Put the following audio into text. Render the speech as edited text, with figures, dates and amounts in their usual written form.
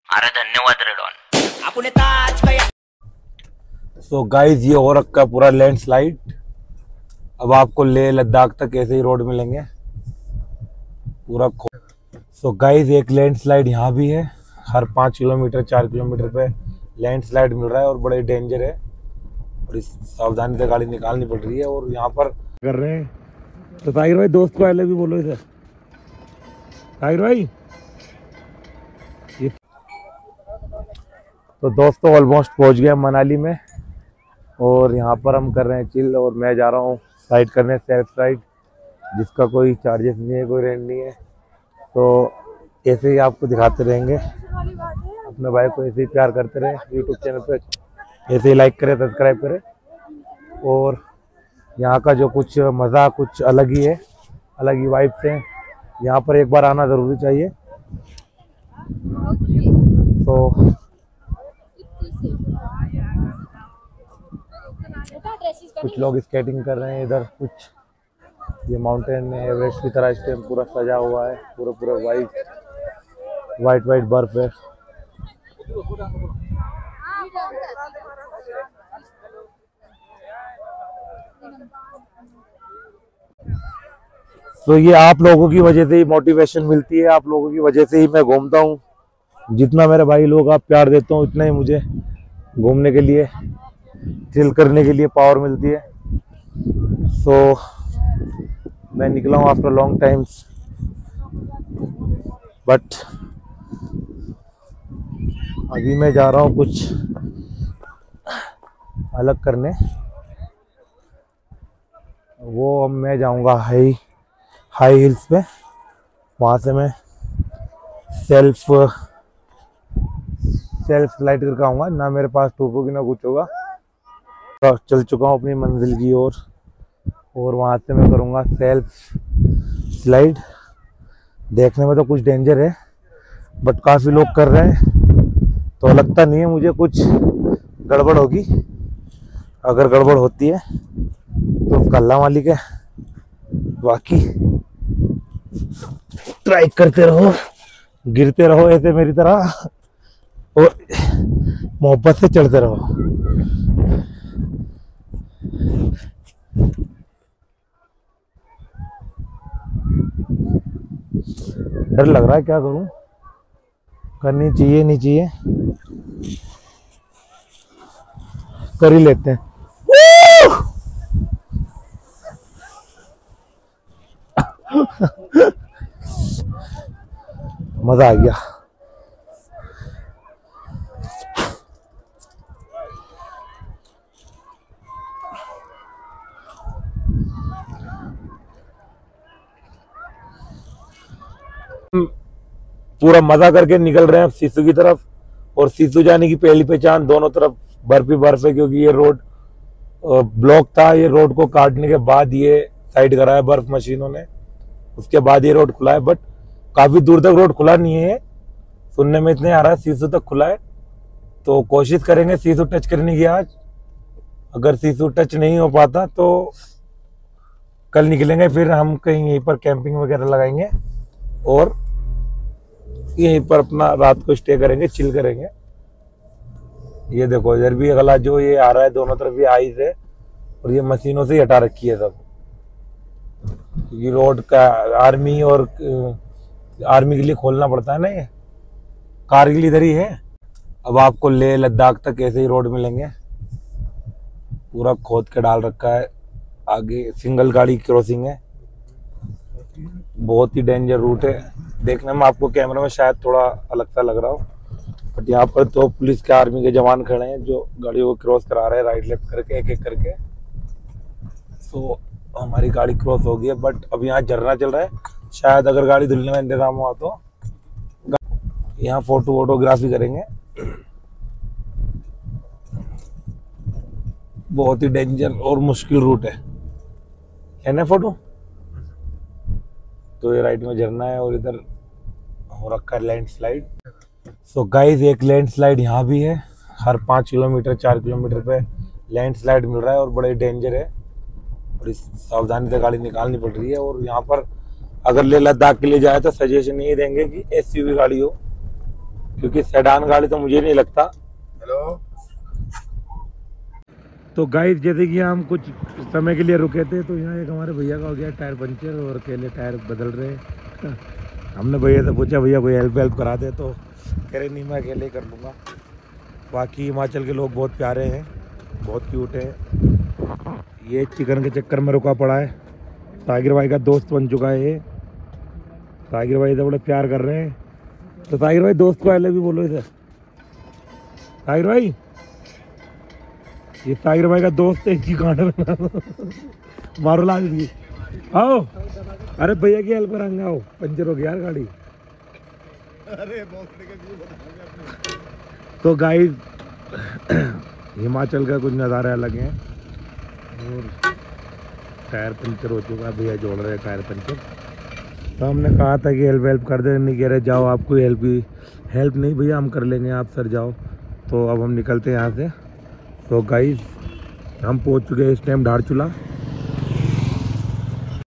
अरे धन्यवाद radon. So guys ये हो रखा है पूरा लैंडस्लाइड। अब आपको लेह लद्दाख तक ऐसे ही रोड मिलेंगे पूरा। सो गाइस एक लैंडस्लाइड यहाँ भी है, हर 5 किलोमीटर 4 किलोमीटर पे लैंडस्लाइड मिल रहा है और बड़े डेंजर है और इस सावधानी से गाड़ी निकालनी पड़ रही है। और यहाँ पर कर रहे हैं तो ताहिर भाई दोस्त को पहले भी बोलो इधर। ताहिर भाई तो दोस्तों ऑलमोस्ट पहुंच गए मनाली में और यहाँ पर हम कर रहे हैं चिल। और मैं जा रहा हूँ राइड करने, सेल्फ राइड, जिसका कोई चार्जेस नहीं है, कोई रेंट नहीं है। तो ऐसे ही आपको दिखाते रहेंगे, अपने भाई को ऐसे ही प्यार करते रहे। यूट्यूब चैनल पे ऐसे ही लाइक करें, सब्सक्राइब करें। और यहाँ का जो कुछ मज़ा कुछ अलग ही है, अलग ही वाइब्स हैं। यहाँ पर एक बार आना ज़रूरी चाहिए। तो कुछ लोग स्केटिंग कर रहे हैं इधर, कुछ ये माउंटेन में एवरेस्ट की तरह इस टाइम पूरा सजा हुआ है, पूरा पूरा वाइट बर्फ है। तो ये आप लोगों की वजह से ही मोटिवेशन मिलती है, आप लोगों की वजह से ही मैं घूमता हूँ। जितना मेरे भाई लोग आप प्यार देते हो उतना ही मुझे घूमने के लिए, चिल करने के लिए पावर मिलती है। सो मैं निकला हूँ आफ्टर लॉन्ग टाइम्स, बट अभी मैं जा रहा हूँ कुछ अलग करने। वो अब मैं जाऊँगा हाई हिल्स पे, वहाँ से मैं सेल्फ स्लाइड करके आऊँगा। ना मेरे पास टूप होगी ना कुछ होगा। तो चल चुका हूँ अपनी मंजिल की ओर और वहाँ से मैं करूँगा सेल्फ स्लाइड। देखने में तो कुछ डेंजर है बट काफ़ी लोग कर रहे हैं, तो लगता नहीं है मुझे कुछ गड़बड़ होगी। अगर गड़बड़ होती है तो उसका अल्लाह मालिक है। बाकी ट्राई करते रहो, गिरते रहो ऐसे मेरी तरह और मोहब्बत से चढ़ते रहो। डर लग रहा है, क्या करूं, करनी चाहिए नहीं चाहिए, कर ही लेते हैं। मजा आ गया। पूरा मजा करके निकल रहे हैं सिसु की तरफ। और सिसु जाने की पहली पहचान, दोनों तरफ बर्फ ही बर्फ है, क्योंकि ये रोड ब्लॉक था। ये रोड को काटने के बाद ये साइड कराया बर्फ मशीनों ने, उसके बाद ये रोड खुला है। बट काफी दूर तक रोड खुला नहीं है, सुनने में इतने आ रहा है सिसु तक खुला है। तो कोशिश करेंगे सिसु टच करने की आज। अगर सिसु टच नहीं हो पाता तो कल निकलेंगे, फिर हम कहीं यहीं पर कैंपिंग वगैरह लगाएंगे और यहीं पर अपना रात को स्टे करेंगे, चिल करेंगे। ये देखो इधर भी अगला जो ये आ रहा है, दोनों तरफ ये आइस है और ये मशीनों से ही हटा रखी है सब। ये रोड का आर्मी के लिए खोलना पड़ता है ना, ये कारगिल इधर ही है। अब आपको लेह लद्दाख तक ऐसे ही रोड मिलेंगे, पूरा खोद के डाल रखा है। आगे सिंगल गाड़ी क्रॉसिंग है, बहुत ही डेंजर रूट है। देखने में आपको कैमरे में शायद थोड़ा अलग सा लग रहा हो, बट यहाँ पर तो पुलिस के आर्मी के जवान खड़े हैं जो गाड़ियों को क्रॉस करा रहे हैं राइट लेफ्ट करके, एक एक करके। सो हमारी गाड़ी क्रॉस हो गई है, बट अब यहाँ झरना चल रहा है। शायद अगर गाड़ी धुलने में इंतजाम हुआ तो यहाँ फोटोग्राफी करेंगे। बहुत ही डेंजर और मुश्किल रूट है ना फोटो। तो ये राइट में झरना है और इधर हो रखा है लैंडस्लाइड। सो गाइस एक लैंडस्लाइड यहाँ भी है, हर 5 किलोमीटर 4 किलोमीटर पे लैंडस्लाइड मिल रहा है और बड़े डेंजर है और इस सावधानी से गाड़ी निकालनी पड़ रही है। और यहाँ पर अगर लेह लद्दाख के लिए जाए तो सजेशन नहीं देंगे कि एसयूवी गाड़ी हो, क्योंकि सेडान गाड़ी तो मुझे नहीं लगता। हेलो। तो गाइस जैसे कि हम कुछ समय के लिए रुके थे, तो यहाँ एक हमारे भैया का हो गया टायर पंचर और अकेले टायर बदल रहे हैं। हमने भैया से पूछा भैया कोई हेल्प करा दे, तो कह रहे नहीं मैं अकेले ही कर लूँगा। बाकी हिमाचल के लोग बहुत प्यारे हैं, बहुत क्यूट है। ये चिकन के चक्कर में रुका पड़ा है। टाइगर भाई का दोस्त बन चुका है ये। टाइगर भाई से बड़े प्यार कर रहे हैं। तो टाइगर भाई दोस्त को पहले भी बोलो इसे। टाइगर भाई, ये टाइगर भाई का दोस्त है, इसकी कांटे में मारो ला दी। आओ, अरे भैया की हेल्प कराएंगे, आओ, पंचर हो गया यार गाड़ी। अरे तो गाइस हिमाचल का कुछ नज़ारे अलग हैं। और टायर पंचर हो चुका है, भैया जोड़ रहे हैं टायर पंचर। तो हमने कहा था कि हेल्प कर दे, नहीं कह रहे जाओ, आपको हेल्प नहीं भैया हम कर लेंगे, आप सर जाओ। तो अब हम निकलते हैं यहाँ से। तो गाइस हम पहुँच चुके हैं इस टाइम धारचूला।